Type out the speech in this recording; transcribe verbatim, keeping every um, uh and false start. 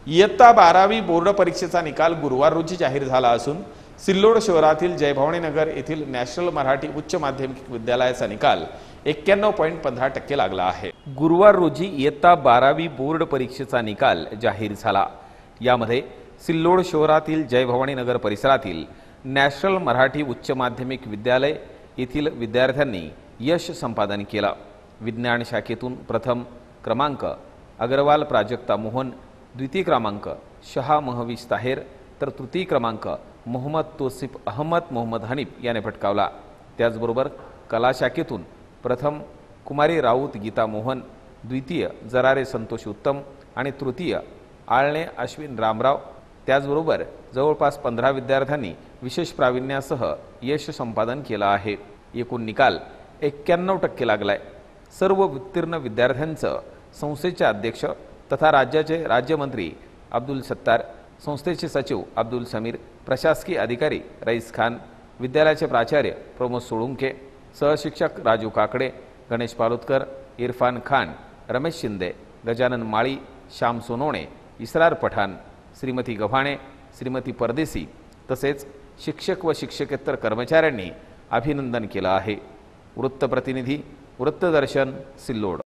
इयत्ता बारावी बोर्ड परीक्षेचा निकाल गुरुवार रोजी जाहीर झाला असून सिल्लोड शहरातील जयभवानी नगर येथील नॅशनल मराठी उच्च माध्यमिक विद्यालयाचा निकाल एक्क्याण्णव पॉईंट पंधरा टक्के लागला आहे। गुरुवार रोजी इयत्ता बारावी बोर्ड परीक्षेचा निकाल जाहीर झाला। यामध्ये सिल्लोड शहरातील जयभवानी नगर परिसरातील नॅशनल मराठी उच्च माध्यमिक विद्यालय येथील विद्यार्थ्यांनी यश संपादन केलं। विज्ञान शाखेतून प्रथम क्रमांक अग्रवाल प्राजक्ता मोहन, द्वितीय क्रमांक शहा महवीश ताहेर तर तृतीय क्रमांक मोहम्मद तोसिफ अहमद मोहम्मद हनीफ याने पटकावला। त्याचबरोबर कला शाखेतून प्रथम कुमारी राऊत गीता मोहन, द्वितीय जरारे संतोष उत्तम आणि तृतीय आळणे अश्विन रामराव। त्याचबरोबर जवळपास पंधरा विद्यार्थ्यांनी विशेष प्रावीण्यासह यश संपादन केलं आहे। एकूण निकाल एक्क्याण्णव टक्के लागलाय। सर्व उत्तीर्ण विद्यार्थ्यांचं संस्थेचे अध्यक्ष तथा राज्याचे राज्यमंत्री अब्दुल सत्तार, संस्थेचे सचिव अब्दुल समीर, प्रशासकीय अधिकारी रईस खान, विद्यालयाचे प्राचार्य प्रमोद सोळुंके, सहशिक्षक राजू काकडे, गणेश पालोदकर, इरफान खान, रमेश शिंदे, गजानन माळी, श्याम सोनवणे, इसरार पठाण, श्रीमती गव्हाणे, श्रीमती परदेसी तसेच शिक्षक व शिक्षकेतर कर्मचाऱ्यांनी अभिनंदन केलं आहे। वृत्तप्रतिनिधी, वृत्तदर्शन, सिल्लोड।